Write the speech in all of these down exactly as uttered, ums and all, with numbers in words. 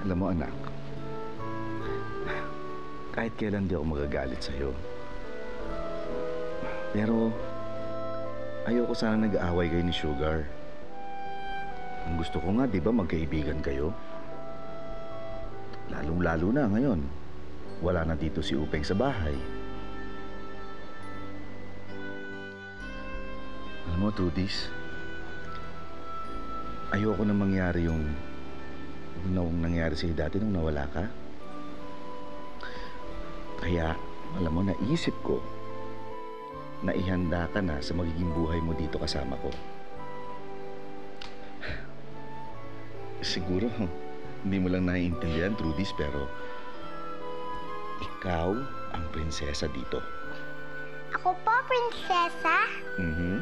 Alam mo, anak, kahit kailan di ako magagalit sa'yo. Pero, ayoko sana nag-aaway kayo ni Sugar. Ang gusto ko nga, di ba, magkaibigan kayo? Lalong-lalo na ngayon. Wala na dito si Upeng sa bahay. Alam mo, Trudis, ayoko na mangyari yung nung nangyari sa'yo dati nung nawala ka. Kaya, alam mo, naisip ko na ihanda ka na sa magiging buhay mo dito kasama ko. Siguro, hindi mo lang naiintindihan, Trudis, pero ikaw ang prinsesa dito. Ako po, prinsesa? Mm-hmm.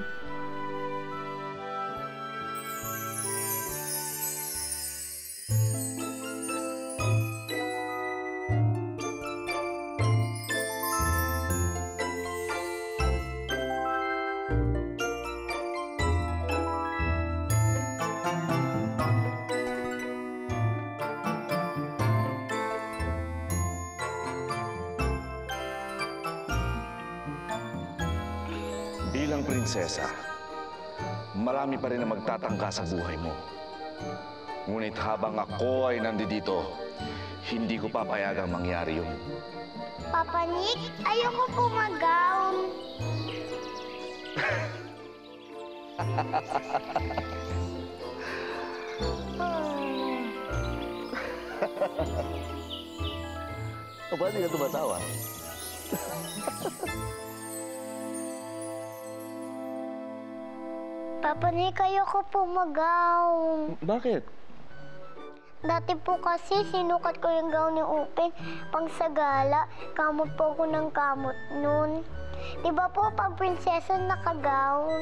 Bilang prinsesa, marami pa rin ang magtatangka sa buhay mo. Ngunit habang ako ay nandito, hindi ko papayagang mangyari yun. Papa Nick, ayoko po mag-gown. Aba, hindi ka tumatawa? Papa Nick, ayoko po mag-gown. Bakit? Dati po kasi sinukat ko yung gown ni Upeng pang sa gala. Kamot po ako ng kamot nun. Di ba po pag prinsesa naka-gown?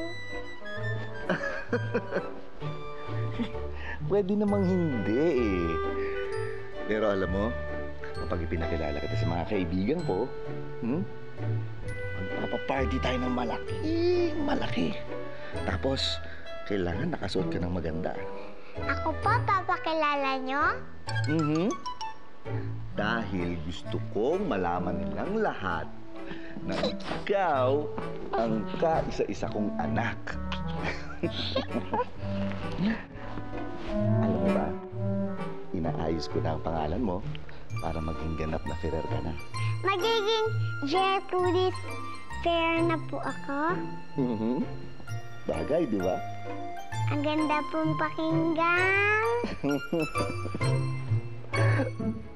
Pwede namang hindi eh. Pero alam mo, kapag ipinakilala kita sa mga kaibigan ko, hmm? Magpapaparty tayo ng malaki, malaki. Tapos, kailangan nakasuot ka ng maganda. Ako po, papakilala nyo? Mm-hmm. Dahil gusto kong malaman nilang lahat na ikaw ang kaisa-isa kong anak. Alam mo ba, inaayos ko na ang pangalan mo para maging ganap na Ferrer ka na. Magiging Gertrudis Ferrer na po ako? Mm-hmm. Bagay, di ba? Ang ganda pong pakinggan.